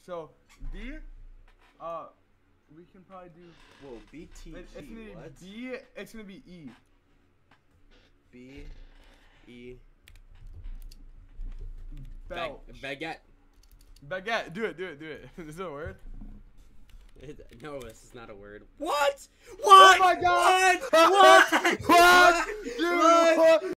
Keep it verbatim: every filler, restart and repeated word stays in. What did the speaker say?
So B, uh, we can probably do. Whoa, B T G. It, it's gonna what? be B. It's gonna be E. B, E. Belt. Bag baguette. Baguette. Do it. Do it. Do it. Is it a word? It, no, this is not a word. What? What? Oh my God! What? What? What? Dude, What? what?